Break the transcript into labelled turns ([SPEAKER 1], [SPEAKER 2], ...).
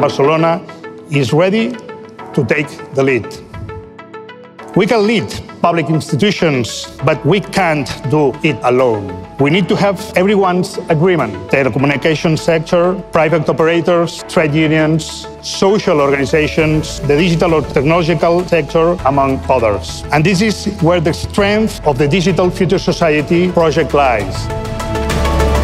[SPEAKER 1] Barcelona is ready to take the lead. We can lead public institutions, but we can't do it alone. We need to have everyone's agreement: telecommunications sector, private operators, trade unions, social organizations, the digital or technological sector, among others. And this is where the strength of the Digital Future Society project lies.